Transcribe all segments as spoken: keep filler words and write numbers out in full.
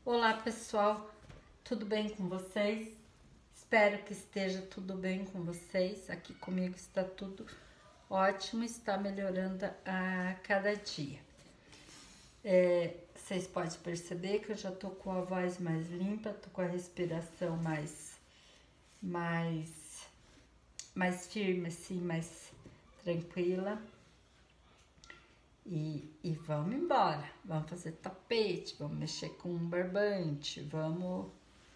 Olá pessoal, tudo bem com vocês? Espero que esteja tudo bem com vocês. Aqui comigo está tudo ótimo, está melhorando a cada dia. É, vocês podem perceber que eu já tô com a voz mais limpa, tô com a respiração mais, mais, mais firme, assim, mais tranquila. E, e vamos embora, vamos fazer tapete, vamos mexer com um barbante, vamos,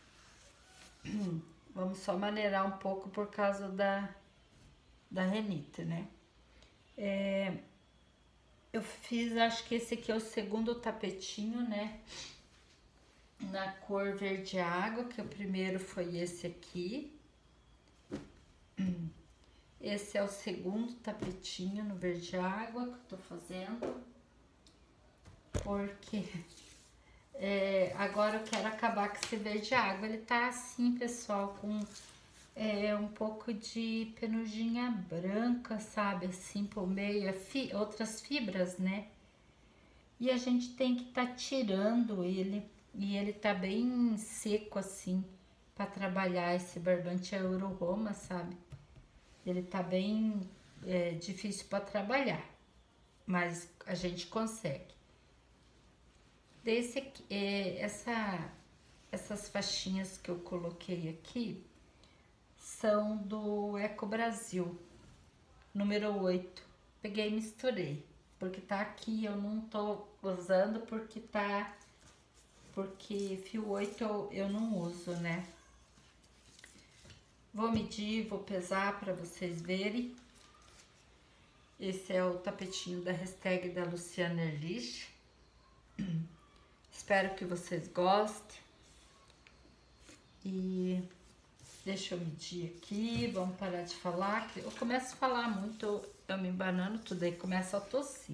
vamos só maneirar um pouco por causa da, da renite, né? É, eu fiz, acho que esse aqui é o segundo tapetinho, né? Na cor verde água, que o primeiro foi esse aqui. Esse é o segundo tapetinho no verde água que eu tô fazendo, porque é, agora eu quero acabar com esse verde água. Ele tá assim, pessoal, com é, um pouco de penuginha branca, sabe, assim por meio, fi, outras fibras, né? E a gente tem que tá tirando ele, e ele tá bem seco assim, pra trabalhar. Esse barbante é Euro Roma, sabe? Ele tá bem é, difícil para trabalhar, mas a gente consegue. Desse aqui, é, essa, essas faixinhas que eu coloquei aqui são do Eco Brasil, número oito. Peguei e misturei, porque tá aqui, eu não tô usando porque tá, porque fio oito eu, eu não uso, né? Vou medir, vou pesar para vocês verem. Esse é o tapetinho da hashtag da Luciana Erlich. Espero que vocês gostem. E deixa eu medir aqui, vamos parar de falar. Eu começo a falar muito, eu me embanando tudo aí, começo a tossir.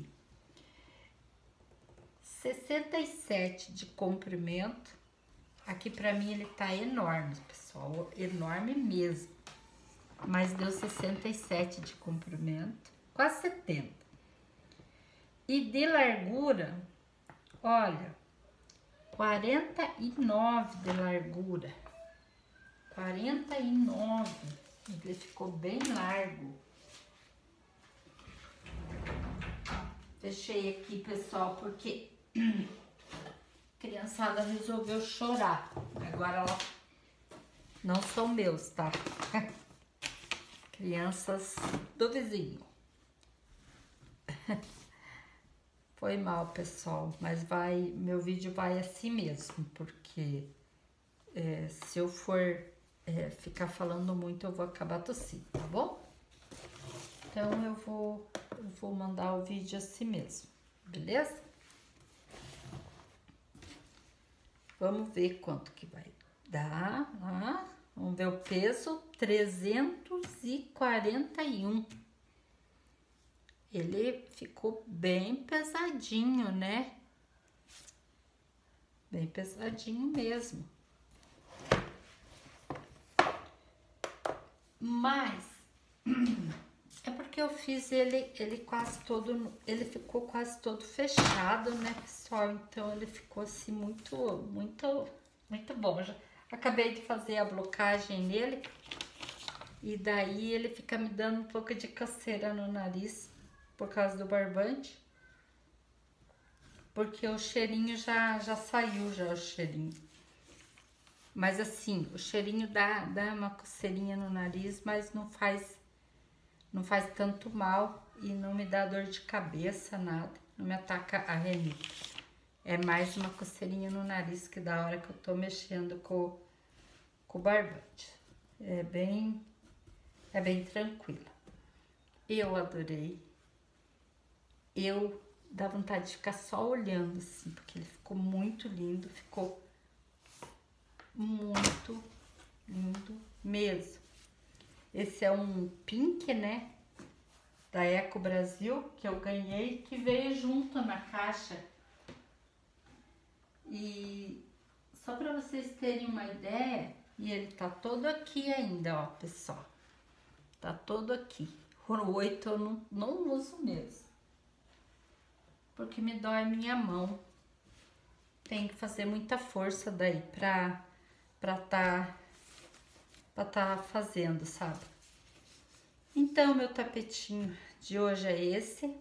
sessenta e sete de comprimento. Aqui pra mim ele tá enorme, pessoal, enorme mesmo. Mas deu sessenta e sete de comprimento, quase setenta. E de largura, olha, quarenta e nove de largura. quarenta e nove, ele ficou bem largo. Fechei aqui, pessoal, porque a criançada resolveu chorar. Agora ela não são meus, tá? Crianças do vizinho. Foi mal, pessoal, mas vai, meu vídeo vai assim mesmo, porque é, se eu for é, ficar falando muito, eu vou acabar tossindo, tá bom? Então eu vou, eu vou mandar o vídeo assim mesmo, beleza? Vamos ver quanto que vai dar, ah, vamos ver o peso, trezentos e quarenta e um. Ele ficou bem pesadinho, né? Bem pesadinho mesmo. Mas é porque eu fiz ele, ele quase todo, ele ficou quase todo fechado, né, pessoal? Então ele ficou assim muito, muito, muito bom. Já acabei de fazer a blocagem nele e daí ele fica me dando um pouco de coceira no nariz por causa do barbante, porque o cheirinho já, já saiu, já o cheirinho. Mas assim, o cheirinho dá, dá uma coceirinha no nariz, mas não faz, não faz tanto mal e não me dá dor de cabeça, nada. Não me ataca a renite. É mais uma coceirinha no nariz que da hora que eu tô mexendo com, com o barbante. É bem, é bem tranquila. Eu adorei. Eu dá vontade de ficar só olhando assim, porque ele ficou muito lindo, ficou muito lindo mesmo. Esse é um pink, né, da Eco Brasil, que eu ganhei, que veio junto na caixa. E só para vocês terem uma ideia, e ele tá todo aqui ainda, ó, pessoal. Tá todo aqui. O oito eu não, não uso mesmo, porque me dói minha mão. tem que fazer muita força daí pra, pra tá, pra tá fazendo, sabe? Então, meu tapetinho de hoje é esse.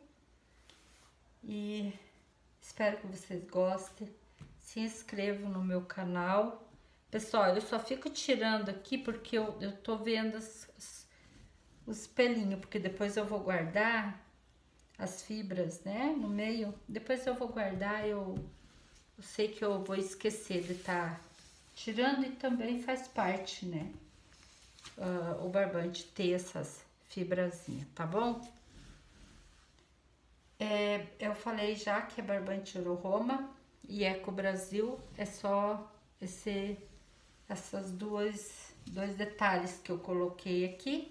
E espero que vocês gostem. Se inscrevam no meu canal. Pessoal, eu só fico tirando aqui porque eu, eu tô vendo as, as, os pelinhos, porque depois eu vou guardar as fibras, né, no meio. Depois eu vou guardar, eu, eu sei que eu vou esquecer de estar tá tirando e também faz parte, né, uh, o barbante ter essas fibrazinhas, tá bom? É, eu falei já que é barbante Roma e Eco Brasil, é só esse, essas duas, dois detalhes que eu coloquei aqui.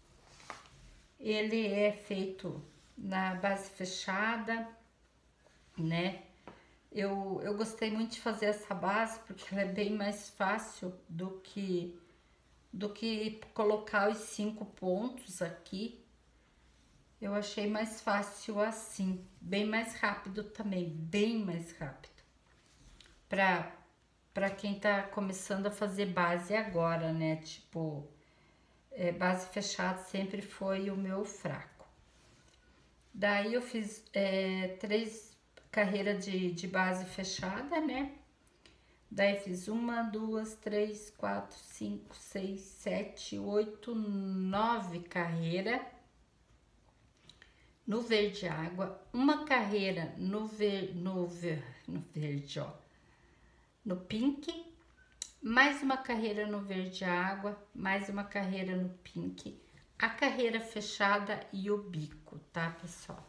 Ele é feito na base fechada, né? Eu, eu gostei muito de fazer essa base porque ela é bem mais fácil do que, do que colocar os cinco pontos aqui. Eu achei mais fácil assim, bem mais rápido também, bem mais rápido. Pra, pra quem tá começando a fazer base agora, né? Tipo, é, base fechada sempre foi o meu fraco. Daí eu fiz é, três carreiras de, de base fechada, né? Daí fiz uma, duas, três, quatro, cinco, seis, sete, oito, nove carreiras no verde água, uma carreira no, ver, no, ver, no verde, ó, no pink, mais uma carreira no verde água, mais uma carreira no pink, a carreira fechada e o bico, tá, pessoal?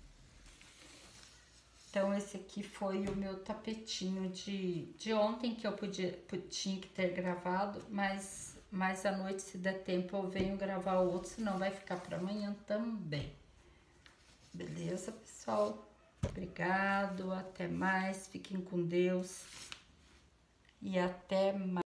Então, esse aqui foi o meu tapetinho de, de ontem, que eu podia, tinha que ter gravado, mas mais à noite, se der tempo, eu venho gravar o outro, senão vai ficar para amanhã também. Beleza, pessoal? Obrigado, até mais, fiquem com Deus e até mais.